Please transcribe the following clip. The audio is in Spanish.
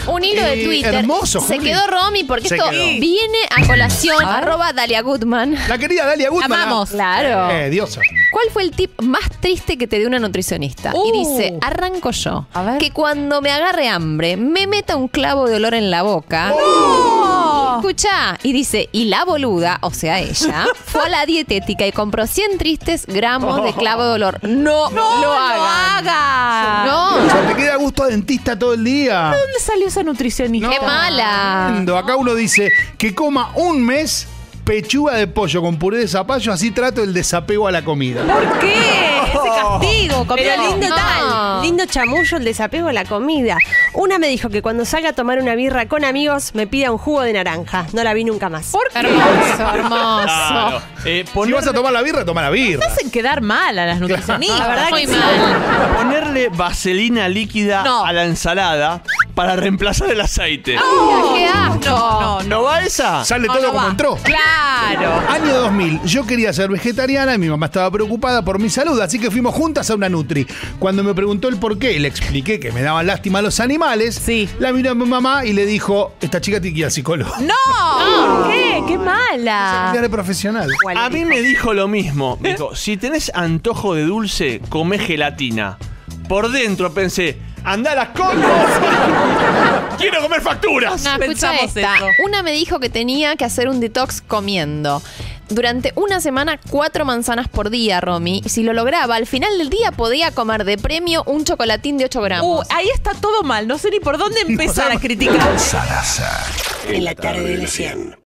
Un hilo de Twitter. Hermoso, Se Juli. quedó Romy porque Se esto quedó. viene a colación. @ Dalia Goodman. La querida Dalia Goodman. Amamos. Claro. Diosa. ¿Cuál fue el tip más triste que te dio una nutricionista? Y dice, arranco yo. A ver. Que cuando me agarre hambre, me meta un clavo de olor en la boca. Escucha. Y dice, y la boluda, o sea ella, fue a la dietética y compró 100 tristes gramos de clavo de olor. No lo hagan. No. O sea, te queda gusto a dentista todo el día. ¿Dónde salió esa nutricionista? Qué mala. Tremendo. Acá uno dice que coma un mes pechuga de pollo con puré de zapallo, así trato el desapego a la comida. ¿Por qué? Ese castigo. Pero lindo No. tal, lindo chamullo el desapego a la comida. Una me dijo que cuando salga a tomar una birra con amigos me pida un jugo de naranja. No la vi nunca más. ¿Por qué? Hermoso, hermoso. Claro. Si vas a tomar la birra, toma la birra. Hacen quedar mal a las nutricionistas. La verdad Muy que sí. mal. Ponerle vaselina líquida No. a la ensalada para reemplazar el aceite. ¡Qué asco! ¿No va esa? Sale No, todo no como va. entró. Claro. Año 2000, yo quería ser vegetariana y mi mamá estaba preocupada por mi salud, así que fuimos juntas a una Nutri. Cuando me preguntó el por qué y le expliqué que me daban lástima los animales, Sí. la miró a mi mamá y le dijo, esta chica tiene que ir al psicólogo. ¡No! ¿Por qué? ¡Qué mala! Cambiar de profesional. A mí me dijo lo mismo. Me dijo, si tenés antojo de dulce, come gelatina. Por dentro pensé, anda a las cocos. Quiero comer facturas. No, escucha Pensamos esta. eso. Una me dijo que tenía que hacer un detox comiendo. Durante una semana, 4 manzanas por día, Romy. Y si lo lograba, al final del día podía comer de premio un chocolatín de 8 gramos. Ahí está todo mal. No sé ni por dónde empezar a criticar. En la tarde de la 100.